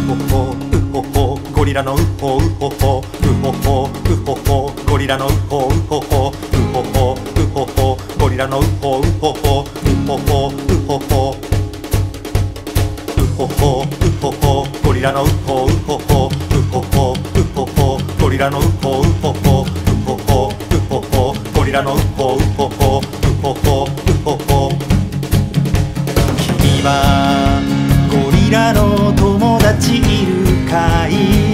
ほほゴリラのウホウホホウホホウホホゴリラのウホウホホウホホウホホゴリラのウホウホホウホホウホホウホホウホホゴリラのウホウホホウホホウホホゴリラのウホウホホウホホウホホゴリラのウホウホホウホホウホホ君はゴリラの友達いるかい